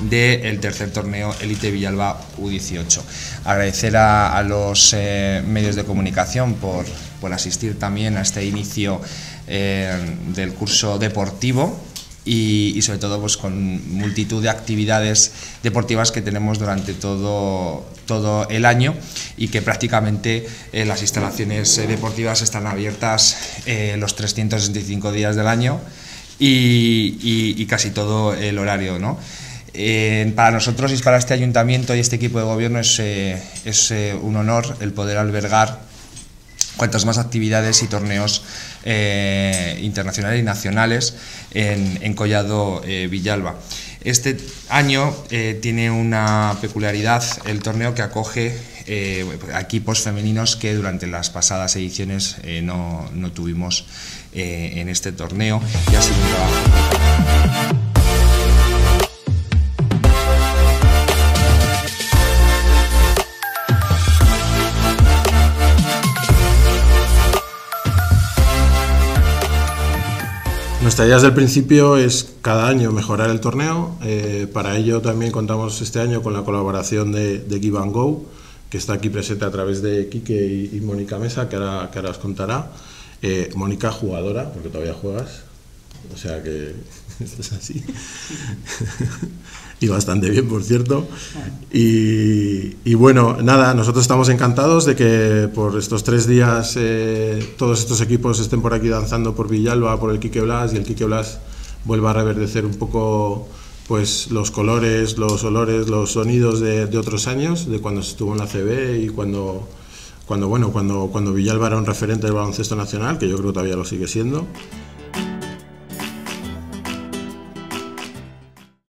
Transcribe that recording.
del tercer torneo Elite Villalba U18. Agradecer a los medios de comunicación por asistir también a este inicio del curso deportivo y sobre todo pues con multitud de actividades deportivas que tenemos durante todo el año y que prácticamente las instalaciones deportivas están abiertas los 365 días del año y casi todo el horario, ¿no? Para nosotros y para este ayuntamiento y este equipo de gobierno es un honor el poder albergar cuantas más actividades y torneos internacionales y nacionales en Collado Villalba. Este año tiene una peculiaridad el torneo que acoge equipos femeninos que durante las pasadas ediciones no tuvimos en este torneo y ha sido un trabajo. Nuestra idea desde el principio es cada año mejorar el torneo. Para ello también contamos este año con la colaboración de Give and Go, que está aquí presente a través de Quique y Mónica Mesa, que ahora os contará. Mónica, jugadora, porque todavía juegas, o sea que esto es así. Y bastante bien, por cierto. Y bueno, nada, nosotros estamos encantados de que por estos 3 días todos estos equipos estén por aquí danzando por Villalba, por el Quique Blas, y el Quique Blas vuelva a reverdecer un poco pues los colores, los olores, los sonidos de otros años, de cuando estuvo en la CB y cuando Villalba era un referente del baloncesto nacional, que yo creo que todavía lo sigue siendo.